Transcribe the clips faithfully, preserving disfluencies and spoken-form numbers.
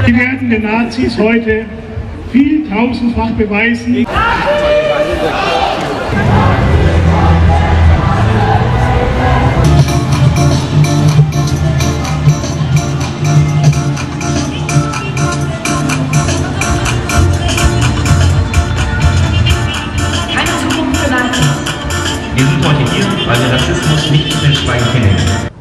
Sie werden den Nazis heute viel tausendfach beweisen. Wir sind heute hier, weil wir Rassismus nicht stillschweigend hinnehmen.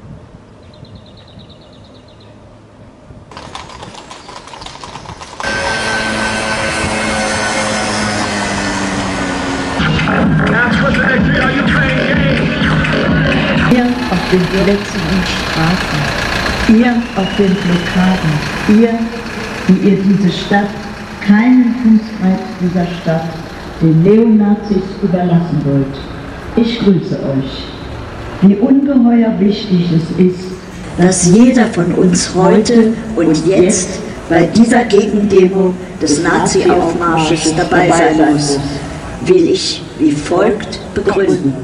Ihr auf den Plätzen und Straßen, ihr auf den Blockaden, ihr, die ihr diese Stadt, keinen Fußbreit dieser Stadt, den Neonazis überlassen wollt. Ich grüße euch. Wie ungeheuer wichtig es ist, dass jeder von uns heute und jetzt bei dieser Gegendemo des Nazi-Aufmarsches dabei sein muss, will ich wie folgt begründen.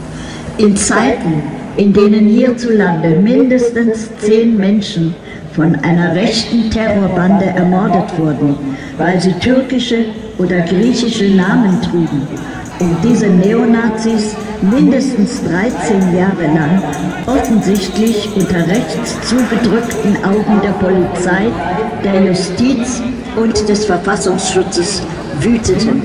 In Zeiten, in denen hierzulande mindestens zehn Menschen von einer rechten Terrorbande ermordet wurden, weil sie türkische oder griechische Namen trugen, und diese Neonazis mindestens dreizehn Jahre lang offensichtlich unter rechts zugedrückten Augen der Polizei, der Justiz und des Verfassungsschutzes wüteten.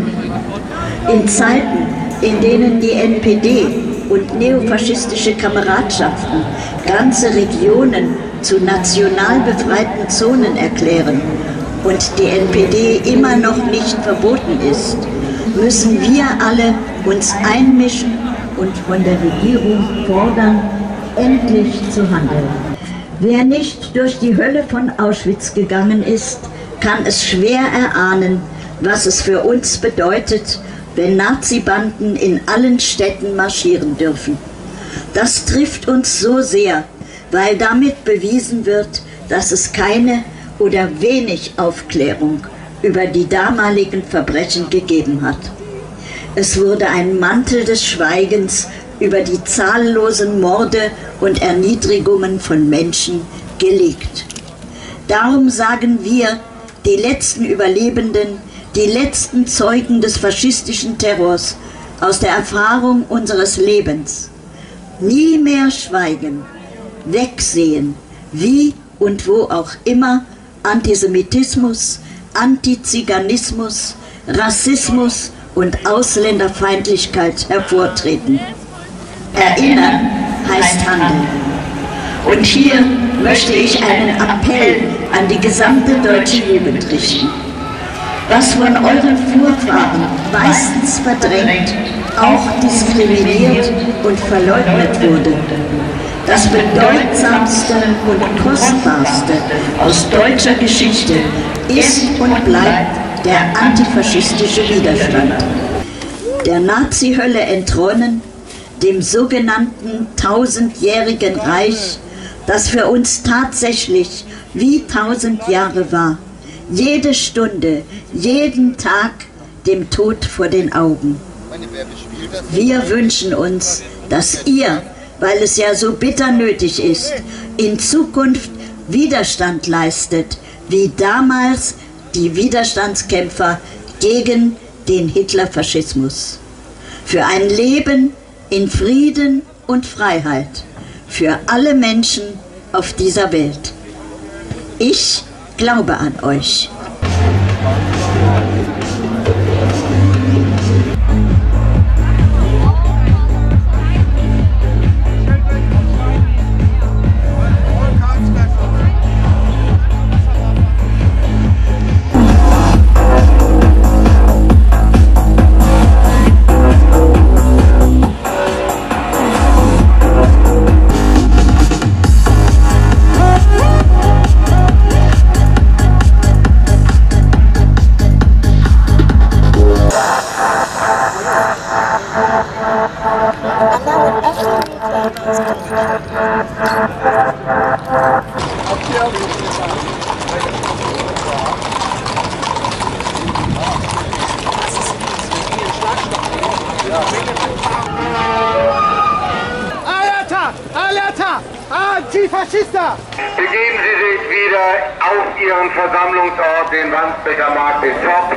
In Zeiten, in denen die N P D und neofaschistische Kameradschaften ganze Regionen zu national befreiten Zonen erklären und die N P D immer noch nicht verboten ist, müssen wir alle uns einmischen und von der Regierung fordern, endlich zu handeln. Wer nicht durch die Hölle von Auschwitz gegangen ist, kann es schwer erahnen, was es für uns bedeutet, wenn Nazi-Banden in allen Städten marschieren dürfen. Das trifft uns so sehr, weil damit bewiesen wird, dass es keine oder wenig Aufklärung über die damaligen Verbrechen gegeben hat. Es wurde ein Mantel des Schweigens über die zahllosen Morde und Erniedrigungen von Menschen gelegt. Darum sagen wir, die letzten Überlebenden, die letzten Zeugen des faschistischen Terrors, aus der Erfahrung unseres Lebens: nie mehr schweigen, wegsehen, wie und wo auch immer Antisemitismus, Antiziganismus, Rassismus und Ausländerfeindlichkeit hervortreten. Erinnern heißt handeln. Und hier möchte ich einen Appell an die gesamte deutsche Jugend richten. Was von euren Vorfahren meistens verdrängt, auch diskriminiert und verleugnet wurde, das bedeutsamste und kostbarste aus deutscher Geschichte ist und bleibt der antifaschistische Widerstand. Der Nazi-Hölle entronnen, dem sogenannten tausendjährigen Reich, das für uns tatsächlich wie tausend Jahre war, jede Stunde, jeden Tag dem Tod vor den Augen. Wir wünschen uns, dass ihr, weil es ja so bitter nötig ist, in Zukunft Widerstand leistet, wie damals die Widerstandskämpfer gegen den Hitlerfaschismus. Für ein Leben in Frieden und Freiheit für alle Menschen auf dieser Welt. Ich glaube an euch. Alter! Alter! Antifa-Terrorista! Antifaschista! Begeben Sie sich wieder auf Ihren Versammlungsort, den Wandsbeker Markt in Top.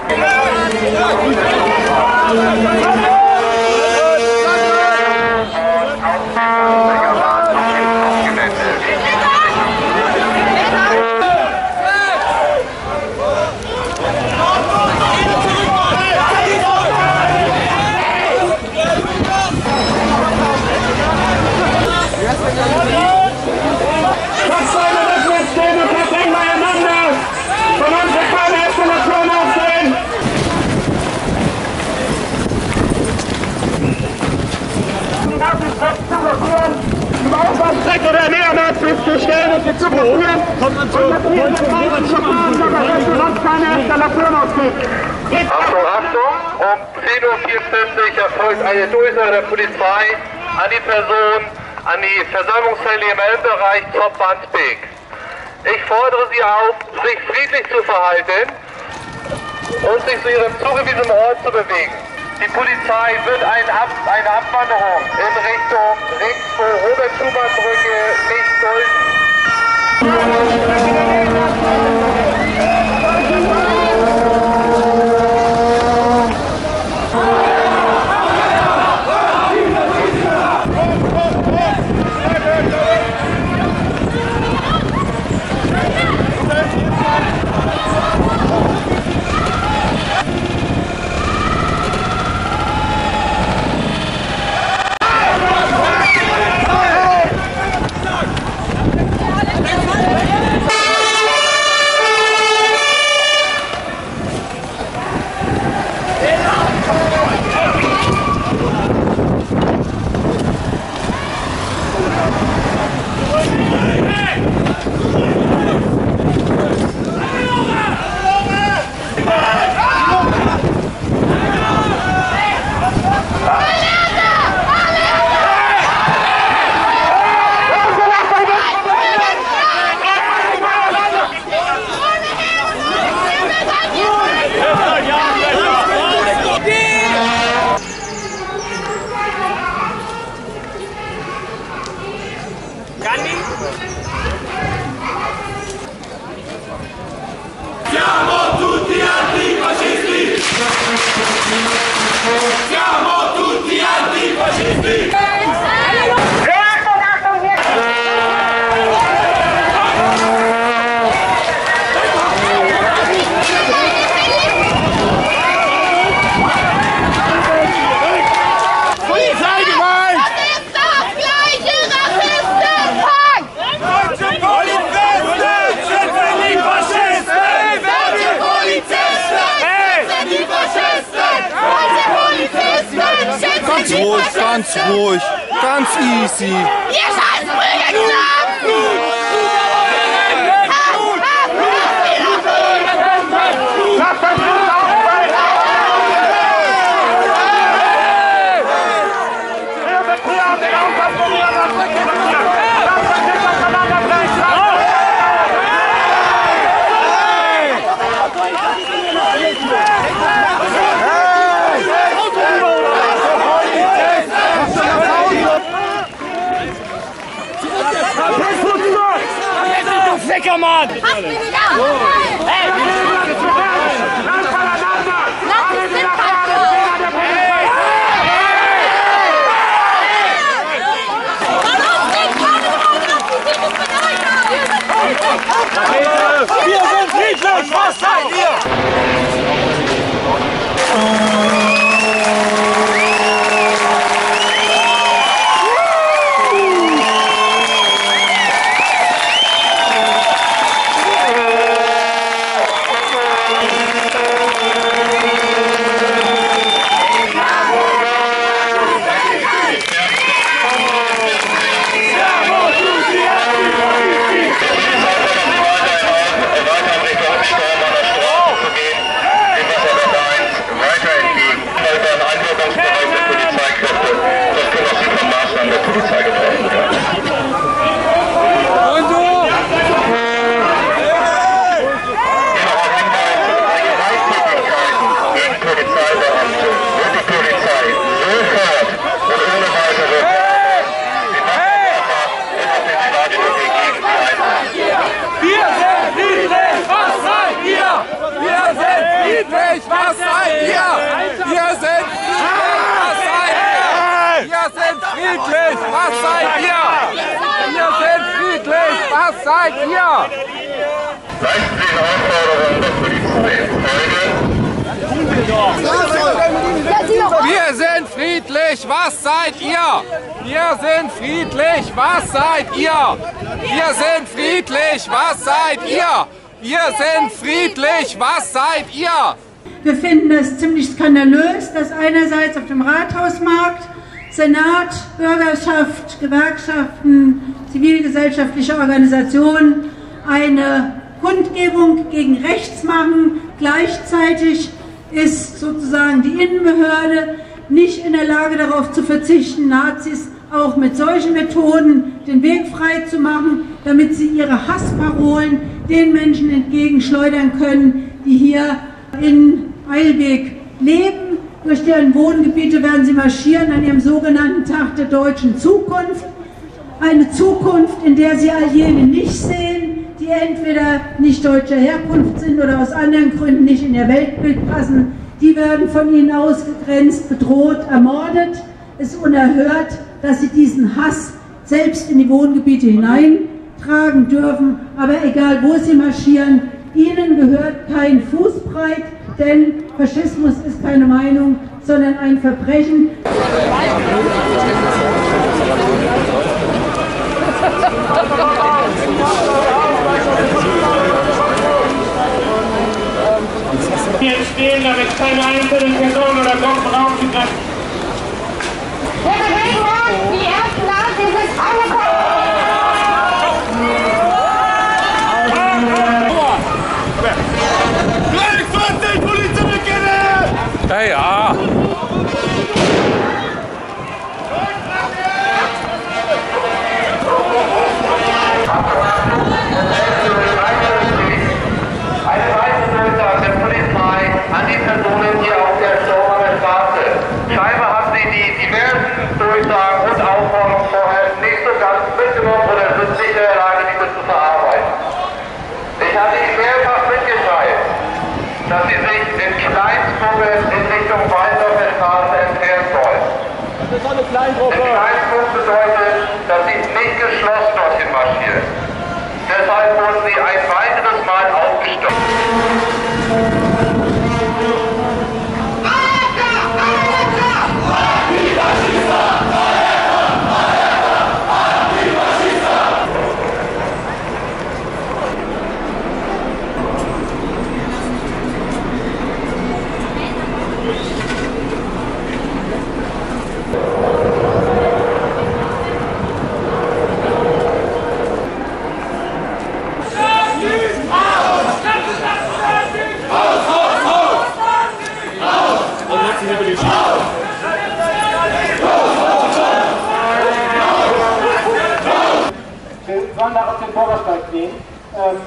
Oder Neonazis zu stellen und sie zu beruhigen. Kommt man zu. Achtung, Achtung! Um zehn Uhr vierundvierzig erfolgt eine Durchsage der Polizei an die Person, an die Versammlungsteilnehmer im Bereich Zopp-Wandsbek. Ich fordere Sie auf, sich friedlich zu verhalten und sich zu Ihrem zugewiesenen Ort zu bewegen. Die Polizei wird eine, Ab eine Abwanderung in Richtung Robert-Schumann-Brücke nicht Siamo tutti antifascisti! Siamo tutti antifascisti! Polizeigewalt! Das ist das gleiche Rassistenpack! Deutsche Polizisten sind die Faschisten! Deutsche Polizisten sind die Faschisten! Deutsche Polizisten sind die Ganz ruhig, ganz ruhig, ganz easy. Ihr scheiß Prügelknaben! Ficker, Mann! Hey! Wir sind friedlich! Was seid ihr? friedlich, was seid ihr? Wir sind friedlich, was seid ihr? Leisten Sie Aufforderungen der Polizei. Wir sind friedlich, was seid ihr? Wir sind friedlich, was seid ihr? Wir sind friedlich, was seid ihr? Wir sind friedlich, was seid ihr? Wir finden es ziemlich skandalös, dass einerseits auf dem Rathausmarkt Senat, Bürgerschaft, Gewerkschaften, zivilgesellschaftliche Organisationen eine Kundgebung gegen rechts machen. Gleichzeitig ist sozusagen die Innenbehörde nicht in der Lage darauf zu verzichten, Nazis auch mit solchen Methoden den Weg frei zu machen, damit sie ihre Hassparolen den Menschen entgegenschleudern können, die hier in Eilbek leben. Durch deren Wohngebiete werden sie marschieren an ihrem sogenannten Tag der deutschen Zukunft. Eine Zukunft, in der sie all jene nicht sehen, die entweder nicht deutscher Herkunft sind oder aus anderen Gründen nicht in ihr Weltbild passen. Die werden von ihnen ausgegrenzt, bedroht, ermordet. Es ist unerhört, dass sie diesen Hass selbst in die Wohngebiete hineintragen dürfen. Aber egal, wo sie marschieren, ihnen gehört kein Fußbreit, denn Faschismus ist keine Meinung, sondern ein Verbrechen. Hier stehen, damit keine einzelnen Personen oder Gruppen rausgegriffen. Wir bewegen uns, die ersten Nazis sind angekommen. Ja, ja. Eine weitere Durchsage der Polizei an die Personen hier auf der Stauer Straße. Scheinbar haben sie die diversen Durchsagen und Aufforderungen vorher nicht so ganz mitgenommen oder sind nicht in der Lage, diese zu verarbeiten. Ich hatte ihnen mehrfach mitgeteilt, dass sie sich in Kleinstgruppen in Richtung Waldorfer Straße entfernen sollen. Das ist eine Kleingruppe. In Kleinstgruppen bedeutet, dass sie nicht geschlossen dorthin marschieren. Deshalb wurden sie ein weiteres Mal aufgestockt. Wir sollen da auf den Bürgersteig gehen. Ähm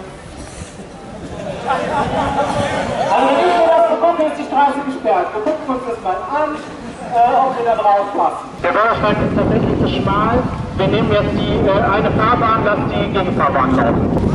also wenn ich mir das so gucke, ist die Straße gesperrt. Wir gucken uns das mal an, äh, ob wir da drauf passen. Der Bürgersteig ist tatsächlich zu schmal. Wir nehmen jetzt die äh, eine Fahrbahn, lassen die Gegenfahrbahn laufen.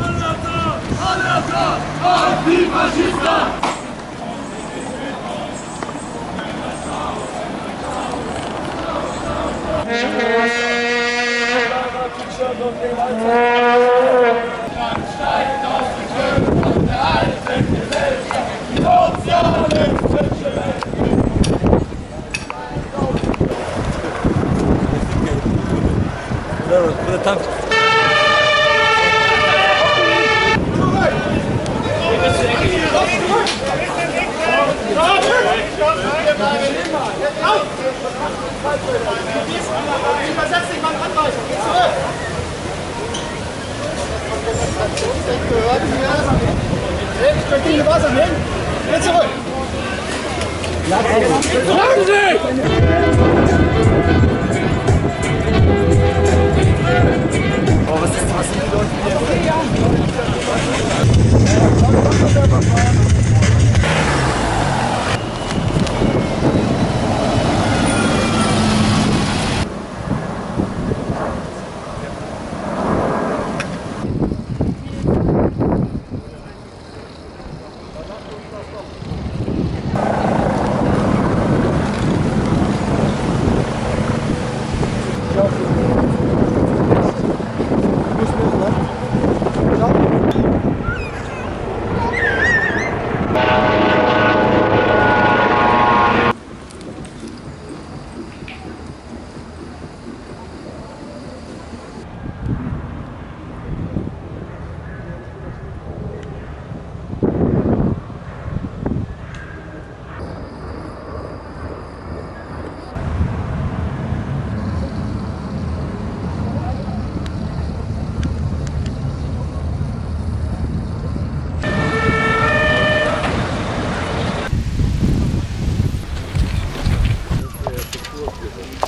Übersetz dich mal an, Anweisung. Geh zurück. Ich möchte die Wasser nehmen. Geh zurück. Bleiben Sie! Oh, was ist das?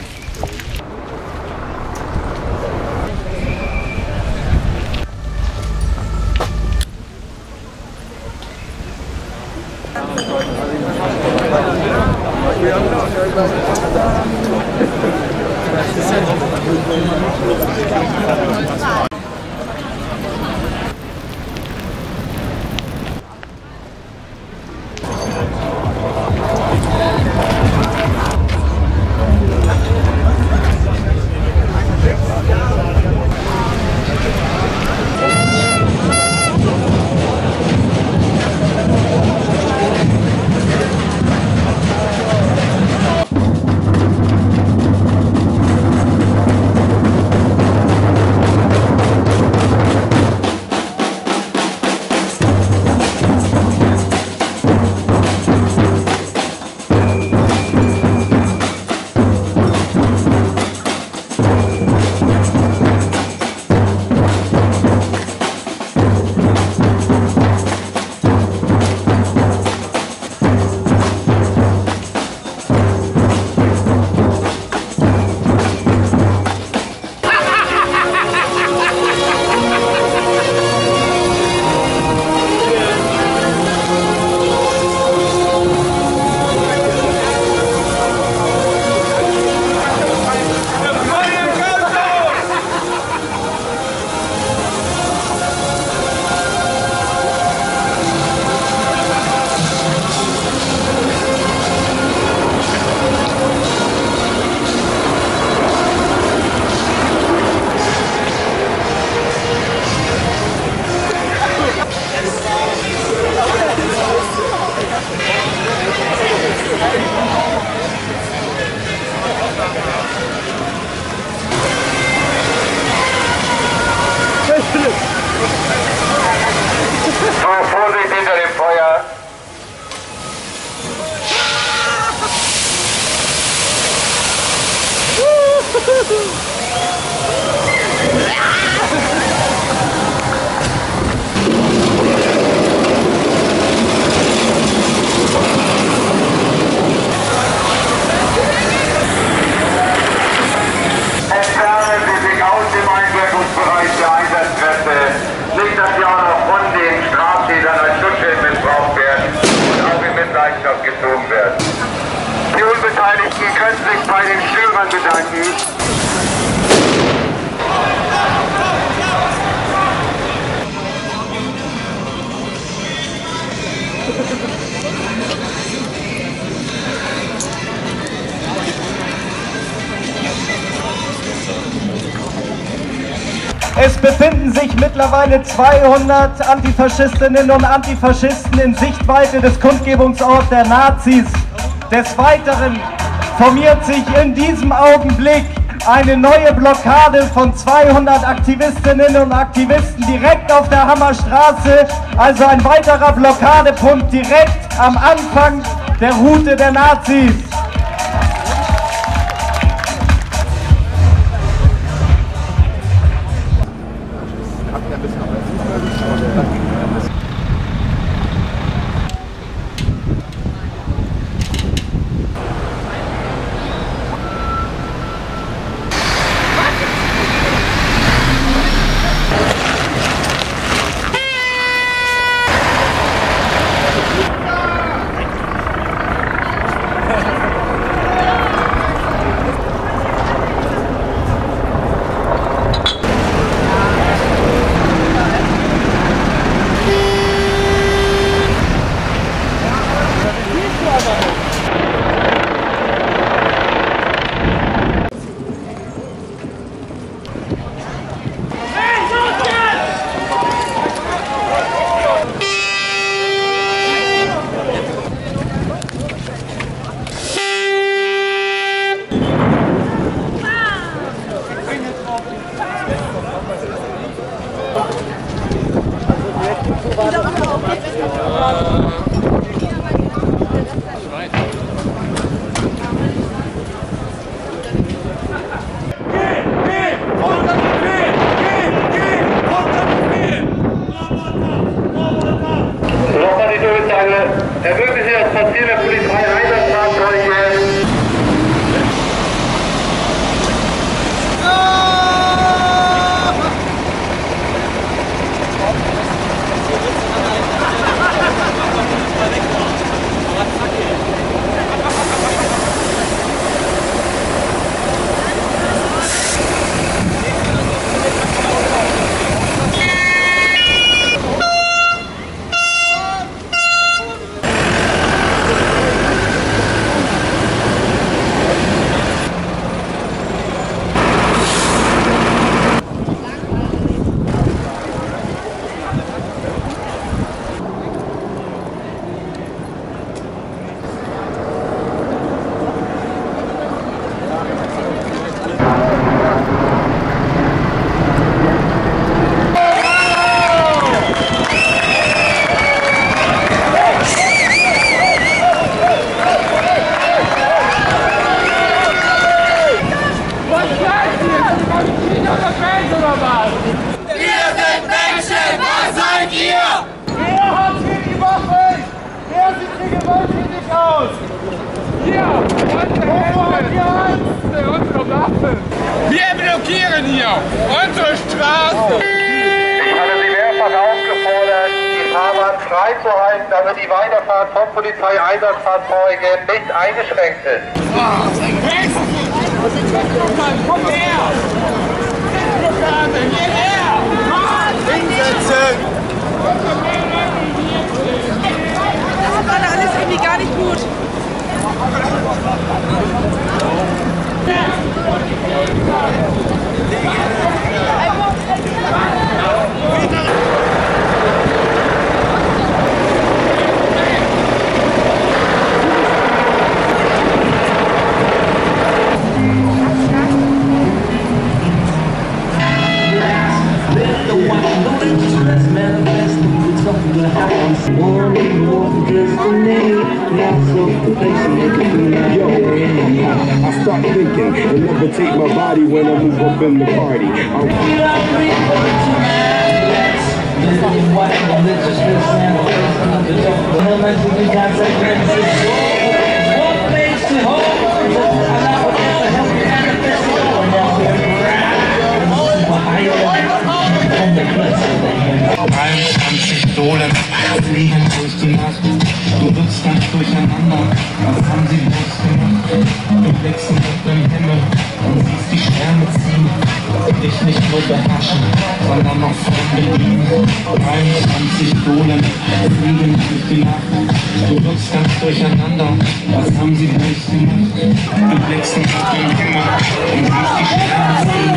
Vorsicht hinter dem Feuer. Entfernen Sie sich aus dem Einwirkungsbereich der Einsatzkräfte. Nicht, dass Sie auch noch von den Straftätern als Schutzschild missbraucht werden und auch in Mitleidenschaft gezogen werden. Die Unbeteiligten können sich bei den Störern bedanken. Es befinden sich mittlerweile zweihundert Antifaschistinnen und Antifaschisten in Sichtweite des Kundgebungsorts der Nazis. Des Weiteren formiert sich in diesem Augenblick eine neue Blockade von zweihundert Aktivistinnen und Aktivisten direkt auf der Hammerstraße, also ein weiterer Blockadepunkt direkt am Anfang der Route der Nazis. Wir blockieren hier unsere Straße. Ich hatte Sie mehrfach aufgefordert, die Fahrbahn freizuhalten, damit die Weiterfahrt von Polizeieinsatzfahrzeugen nicht eingeschränkt ist. Komm her! Hierher! Hinsetzen! Das ist gerade alles irgendwie gar nicht gut. I start thinking and never take my body when I move up in the party. einundzwanzig Dolen fliegen durch die Nacht. Du wirst ganz durcheinander. Was haben sie bloß gemacht? Du blickst auf den Himmel und siehst die Sterne ziehen. Dich nicht nur beherrschen, sondern noch voll bedienen. einundzwanzig Dolen fliegen durch die Nacht. Du wirst ganz durcheinander. Was haben sie bloß gemacht? Du blickst auf den Himmel und siehst die Sterne ziehen.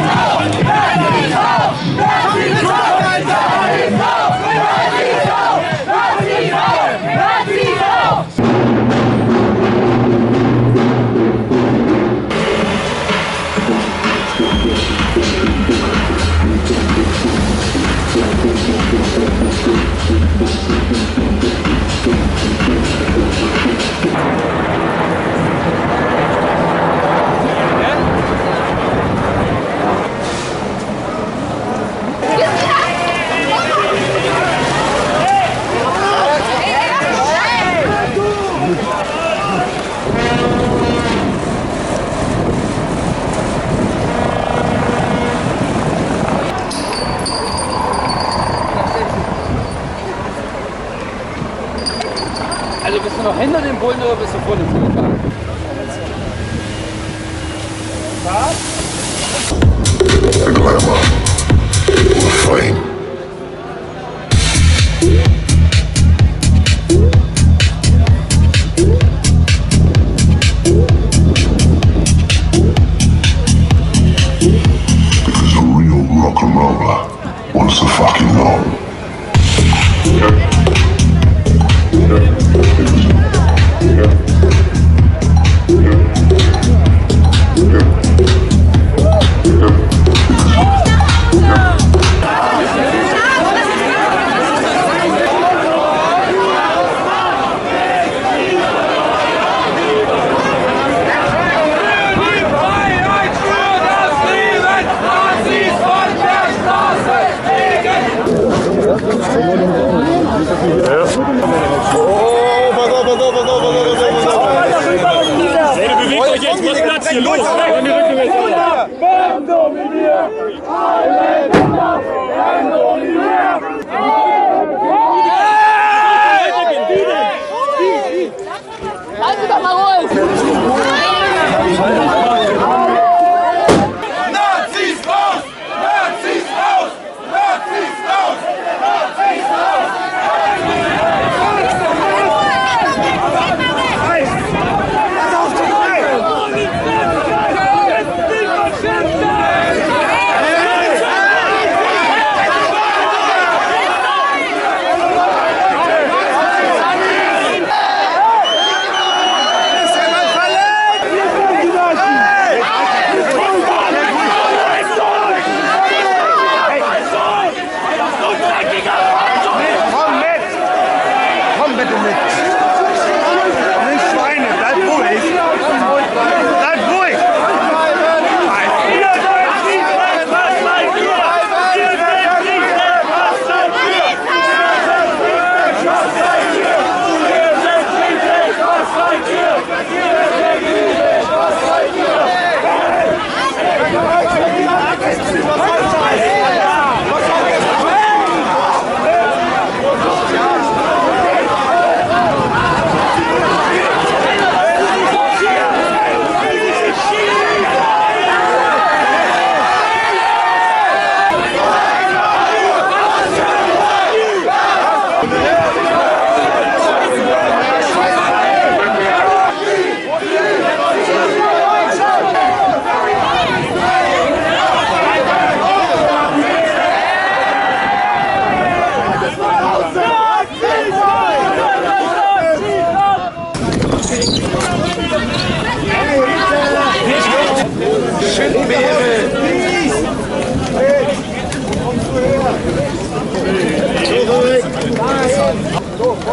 Also bist du noch hinter dem Bullen oder bist du vor dem Bullen? Was? The glamour, the flame. Because a real rock and roller wants to fucking know. Yeah.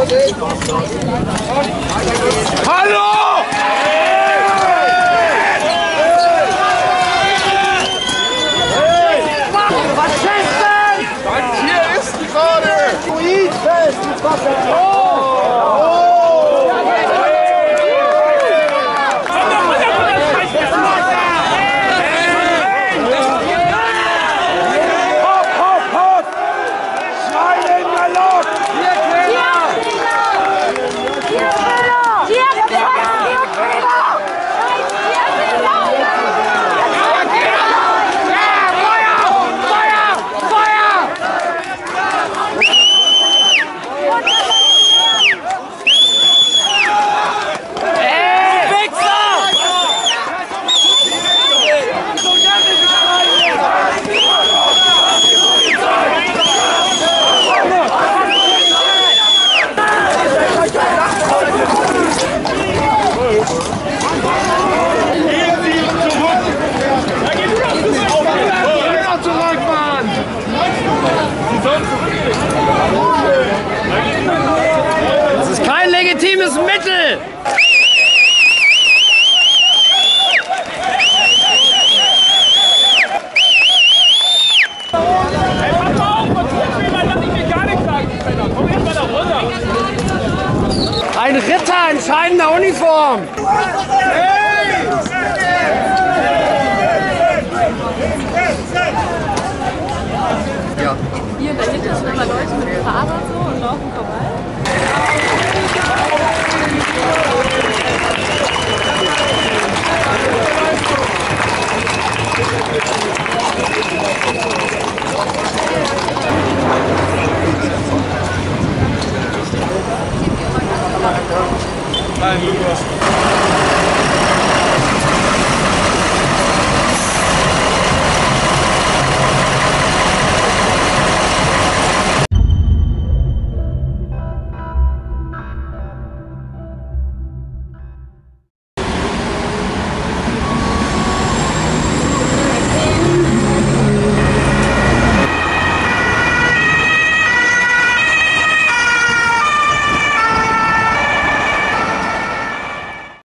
Hallo! Hier ist die Fahne! Fest, die Fahne! Das ist kein legitimes Mittel! Ein Ritter in scheidender Uniform!